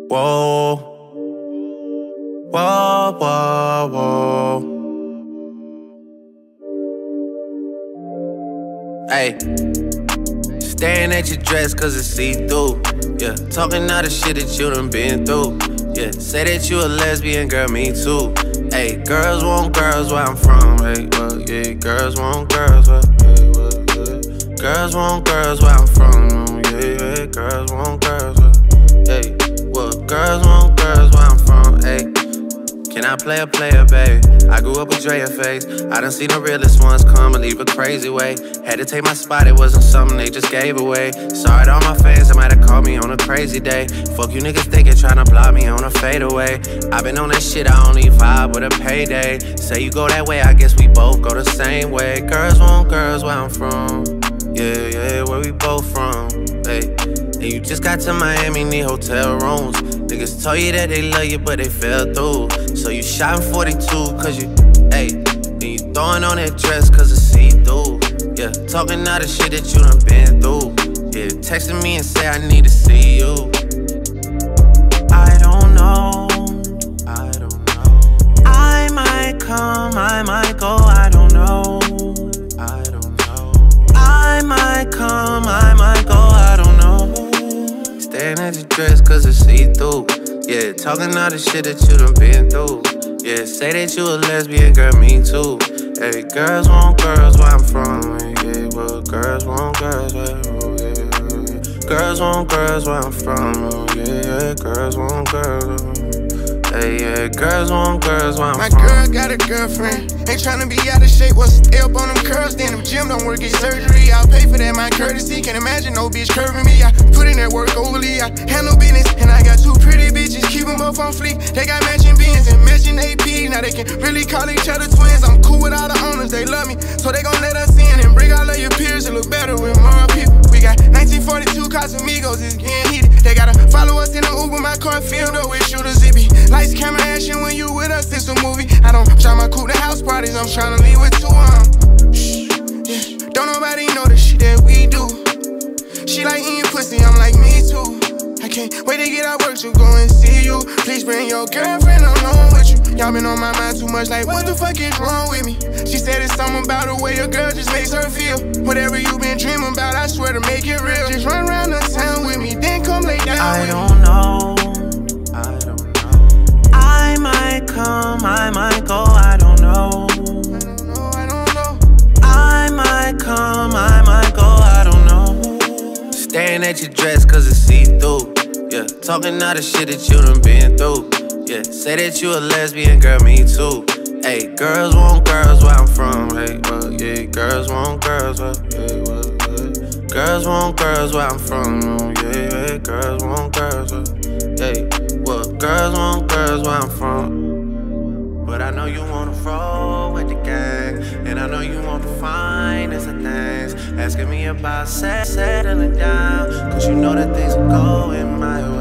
Whoa, whoa, whoa, whoa. Hey, staring at your dress cause it's see-through. Yeah, talking all the shit that you done been through. Yeah, say that you a lesbian, girl, me too. Hey, girls want girls where I'm from. Hey, well, yeah, girls want girls where, hey, well, yeah. Girls want girls where I'm from. Yeah, yeah, girls want girls where, hey, well, girls want girls where I'm from. Hey, can I play a player, babe? I grew up with Drea face. I done seen the realest ones come and leave a crazy way. Had to take my spot, it wasn't something they just gave away. Sorry to all my fans that might have called me on a crazy day. Fuck you niggas thinking tryna block me on a fadeaway. I been on that shit, I only vibe with a payday. Say you go that way, I guess we both go the same way. Girls want girls where I'm from. Yeah, yeah, where we both from. Hey, and you just got to Miami, need hotel rooms. Niggas told you that they love you, but they fell through. So you shot in 42 cause you, hey, and you throwing on that dress cause it's see-through. Yeah, talking all the shit that you done been through. Yeah, texting me and say I need to see you. I don't know, I don't know. I might come, I might go, I don't know. I don't know. I might come, I might go, I don't know. Staring at your dress cause it's see-through. Yeah, talking all the shit that you done been through. Yeah, say that you a lesbian, girl, me too. Hey, girls want girls where I'm from. Yeah, well, girls want girls where, oh, yeah. Girls want girls where I'm from. Oh, yeah, girls want girls. Hey, yeah, girls want girls where I'm from. My girl got a girlfriend. Ain't tryna be out of shape. What's the up on them curls? Then them gym don't work, get surgery. I'll pay for that, my courtesy. Can't imagine no bitch curving me. I put in that work overly. I handle business. And I got two pretty bitches. Keep them both on fleek. They got matching beans and matching AP. Now they can really call each other twins. I'm cool with all the owners. They love me. So they gon' let us in and bring all of your peers. It look better with more people. We got 1942 Casamigos. It's getting heated. They gotta follow us in the Uber. My car filled up with shooters. It be lights, camera, action. When you with us, it's a movie. I don't try my coupe to house parties. I'm tryna leave with two yeah. Don't nobody know the shit that we do. She like eating pussy, I'm like me too. I can't wait to get out work to go and see you. Please bring your girlfriend along with you. Y'all been on my mind too much, like what the fuck is wrong with me? She said it's something about the way a girl just makes her feel. Whatever you been dreaming about, I swear to make it real. Just run around the town with me, then come lay down I with don't know, I don't know. I might come, I might go, I don't know. I don't know, I don't know. I might come, I might go, I don't know. Staring at your dress cause it's see-through. Yeah, talking all the shit that you done been through. Yeah, say that you a lesbian, girl, me too. Hey, girls want girls where I'm from. Hey, well, yeah, girls want girls where, yeah, well, yeah. Girls want girls where I'm from. Oh, yeah, yeah, girls want girls where, hey, well, girls want girls where I'm from. But I know you wanna roll with the gang, and I know you want the finest of things. Asking me about settling down, cause you know that things are going my way.